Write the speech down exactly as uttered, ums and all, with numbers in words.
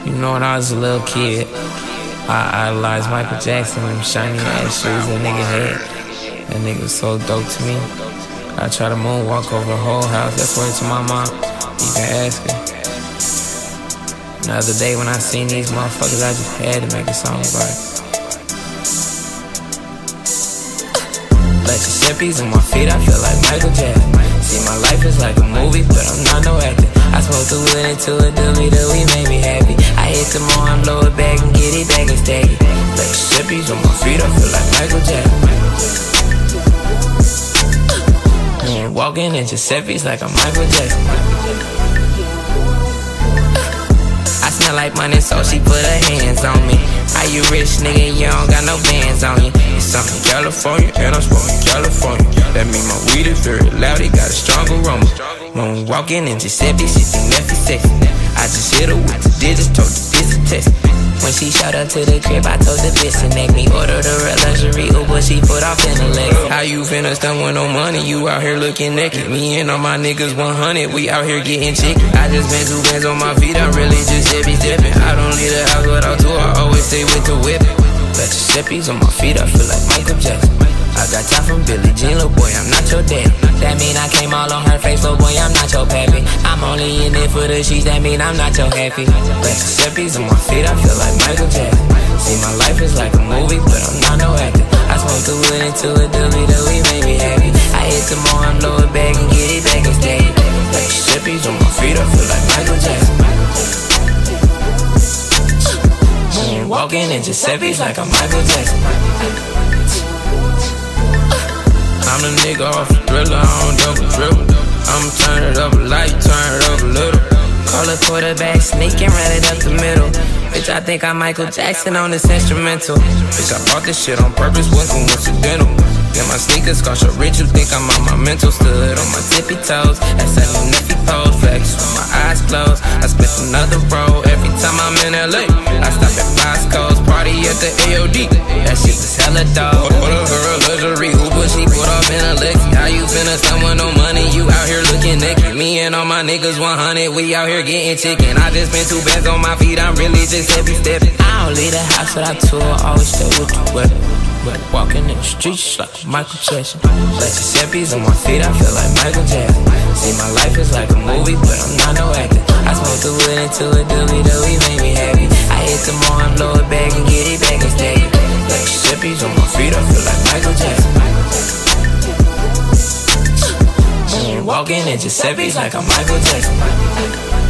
You know, when I was a little kid, I idolized Michael Jackson, them shiny ass shoes that nigga had. That nigga was so dope to me. I try to moonwalk over the whole house. That's word to my mom. You can ask her. The other day when I seen these motherfuckers, I just had to make a song about it. Mississippi's on my feet, I feel like Michael Jackson. See, my life is like a movie, but I'm not no actor. I smoke the wood into a doobie doo, we made me happy. I hit the more, I'm blow it back and get it back and stack it. Mississippi's on my feet, I feel like Michael Jackson. Man, walking in Giuseppe's like I'm Michael Jackson. I smell like money, so she put her hands on me. How you rich, nigga, you don't got no bands on you. It's I'm in California, and I'm smoking California. That mean my weed is very loud, it got a strong aroma. When we walking in Giuseppe, she think that she sexy. I just hit her with the digits, told her this is test. When she showed up to the crib, I told the bitch to neck me. Ordered her a luxury Uber, she put off in the leg. How you finna stunt with no money? You out here looking naked. Me and all my niggas one hundred, we out here getting chicken. I just been two bands on my feet, I'm really just heavy stepping. I don't leave the house without two, I always stay with the whip. But Giuseppe's on my feet, I feel like Michael Jackson. I got time from Billie Jean, little boy, I'm not your daddy. That mean I came all on her face, little boy, I'm not your pappy. I'm only in it for the sheets, that mean I'm not your happy. But Giuseppe's on my feet, I feel like Michael Jackson. See, my life is like a movie, but I'm not no actor. I smoke the wood into a doobie doo, we made me happy. I hit the more, I'm blow it back and get it back and stack it. Like Giuseppe's on my feet, I feel like Michael Jackson. Mm, walking in Giuseppe's like I'm Michael Jackson. I'm the nigga off the thriller, I don't double dribble. I'ma turn it up a light, turn it up a little. Call a quarterback, sneak and run it up the middle. Bitch, I think I'm Michael Jackson on this instrumental. Bitch, I bought this shit on purpose, wasn't coincidental. Get my sneakers cost so rich, you think I'm on my mental. Stood on my tippy toes, that's a new nippy pose. Flex with my eyes closed, I spent another roll. Every time I'm in L A, I stop at Bosco's, party at the A O D. That shit was hella dope. Order her a luxury Uber, she put off in a Lexi. How you finna spend with no money, you out here looking naked. Me and all my niggas one hundred, we out here getting chicken. I just spent two bands on my feet, I'm really just heavy stepping. I don't leave the house without two, I always stay with the weapon. But walking in the streets like Michael Jackson. Like Giuseppe's on my feet, I feel like Michael Jackson. See, my life is like a movie, but I'm not no actor. I smoke the wood into a doobie doo, he made me happy. I hit the more, I'm blow it back and get it back and stack it. Like Giuseppe's on my feet, I feel like Michael Jackson. Mm, walking in Giuseppe's like I'm Michael Jackson.